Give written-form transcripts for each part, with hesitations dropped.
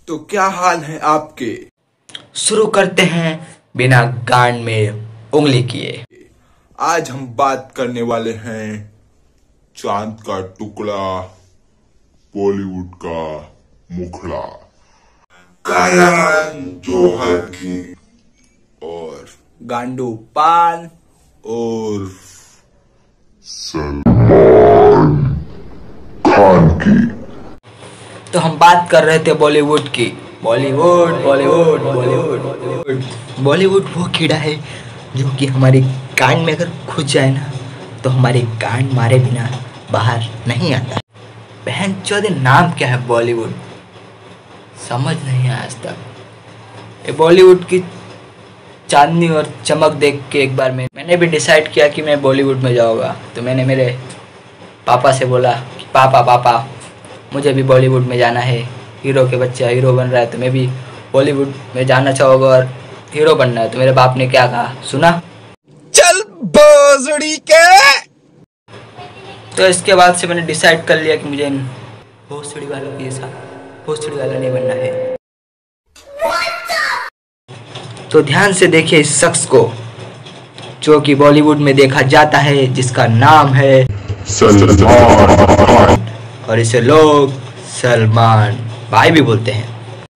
तो क्या हाल है आपके। शुरू करते हैं बिना गांड में उंगली किए। आज हम बात करने वाले हैं चांद का टुकड़ा, बॉलीवुड का मुखड़ा, करण जौहर की और गांडू पाल और सलमान खान की। तो हम बात कर रहे थे बॉलीवुड की। बॉलीवुड बॉलीवुड बॉलीवुड बॉलीवुड बॉलीवुड वो कीड़ा है जो कि हमारे कान में अगर घुस जाए ना तो हमारे कान मारे बिना बाहर नहीं आता। बहन चौधरी नाम क्या है बॉलीवुड, समझ नहीं आया आज तक। ये बॉलीवुड की चांदनी और चमक देख के एक बार मैंने भी डिसाइड किया कि मैं बॉलीवुड में जाऊँगा। तो मैंने मेरे पापा से बोला कि पापा मुझे भी बॉलीवुड में जाना है, हीरो के बच्चा हीरो बन रहा है तो मैं भी बॉलीवुड में जाना चाहूँगा और हीरो बनना है। तो मेरे बाप ने क्या कहा सुना, चल भोसड़ी के। तो इसके बाद से मैंने डिसाइड कर लिया कि मुझे इन भोसड़ी वालों की जैसा भोसड़ी वाला नहीं बनना है। तो ध्यान से देखिए इस शख्स को जो कि बॉलीवुड में देखा जाता है, जिसका नाम है सलमान और इसे लोग सलमान भाई भी बोलते हैं।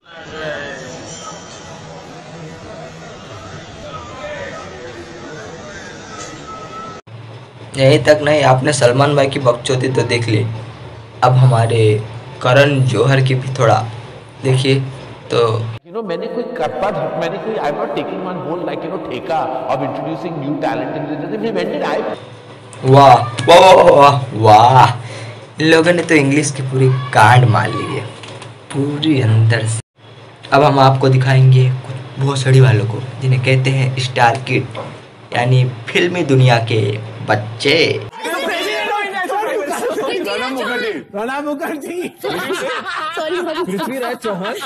यही तक नहीं, आपने सलमान भाई की बकचोदी तो देख ली, अब हमारे करण जौहर की भी थोड़ा देखिए। तो मैंने कोई मैंने कोई I am not taking one whole like ठेका of introducing new talent in the evented I. वाह वाह वाह वाह, इन लोगों ने तो इंग्लिश की पूरी कांड मार ली है पूरी अंदर से। अब हम आपको दिखाएंगे कुछ भोसड़ी वालों को जिन्हें कहते हैं स्टार किड, यानी फिल्मी दुनिया के बच्चे। प्रणब मुखर्जी सॉरी पृथ्वीराज चौहान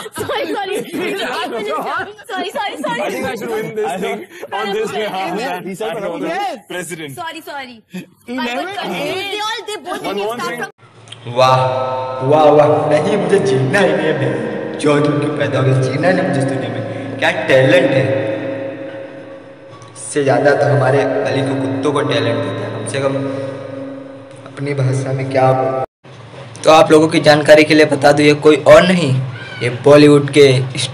वाह वाह वाह, नहीं मुझे जीना ही नहीं है, चौधरी की पैदा हो गई, जीना नहीं मुझे इस दुनिया में। क्या टैलेंट है, इससे ज़्यादा तो हमारे गली के कुत्तों को टैलेंट होता है, कम से कम अपनी भाषा में क्या। तो आप लोगों की जानकारी के लिए बता दूं, ये कोई और नहीं, ये बॉलीवुड के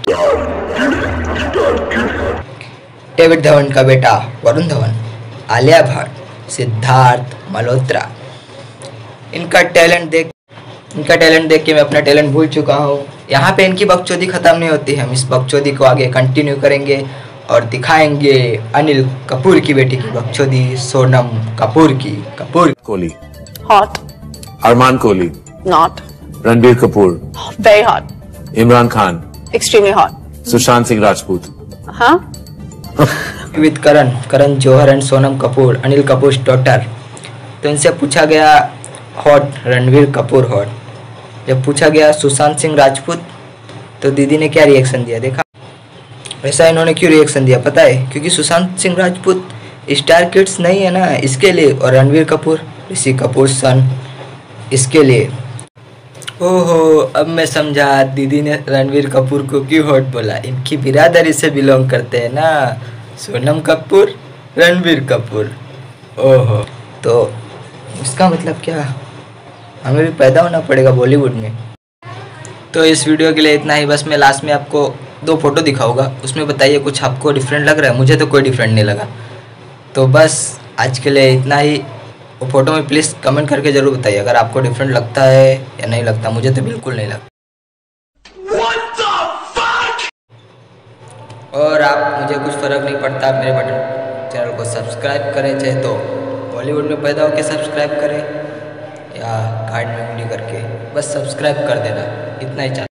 डेविड धवन का बेटा वरुण धवन, आलिया भट्ट, सिद्धार्थ मल्होत्रा। इनका टैलेंट देख के मैं अपना टैलेंट भूल चुका हूँ। यहाँ पे इनकी बकचोदी खत्म नहीं होती है, हम इस बकचोदी को आगे कंटिन्यू करेंगे और दिखाएंगे अनिल कपूर की बेटी की बकचोदी, सोनम कपूर की। Kapoor Kohli Hot. Armaan Kohli Not. Ranbir Kapoor Very hot. Imran Khan Extremely hot. Sushant Singh Rajput. Huh? With Karan Johar and Sonam Kapoor, Anil Kapoor daughter. तो इनसे पूछा गया हॉट, रणबीर कपूर हॉट। जब पूछा गया सुशांत सिंह राजपूत तो दीदी ने क्या रिएक्शन दिया देखा। वैसा इन्होंने क्यों रिएक्शन दिया पता है, क्योंकि सुशांत सिंह राजपूत स्टार किड्स नहीं है ना, इसके लिए, और रणबीर कपूर ऋषि कपूर सन, इसके लिए। ओहो, अब मैं समझा दीदी ने रणबीर कपूर को क्यों हॉट बोला, इनकी बिरादरी से बिलोंग करते हैं ना, सोनम कपूर रणबीर कपूर। ओहो, तो इसका मतलब क्या, हमें भी पैदा होना पड़ेगा बॉलीवुड में। तो इस वीडियो के लिए इतना ही, बस मैं लास्ट में आपको 2 फोटो दिखाऊंगा, उसमें बताइए कुछ आपको डिफरेंट लग रहा है, मुझे तो कोई डिफरेंट नहीं लगा। तो बस आज के लिए इतना ही। वो फोटो में प्लीज़ कमेंट करके ज़रूर बताइए अगर आपको डिफरेंट लगता है या नहीं लगता, मुझे तो बिल्कुल नहीं लगता। और आप मुझे कुछ फ़र्क नहीं पड़ता, आप मेरे चैनल को सब्सक्राइब करें, चाहे तो बॉलीवुड में पैदा होकर सब्सक्राइब करें या कार्ड में उंगली करके, बस सब्सक्राइब कर देना, इतना ही चाहिए।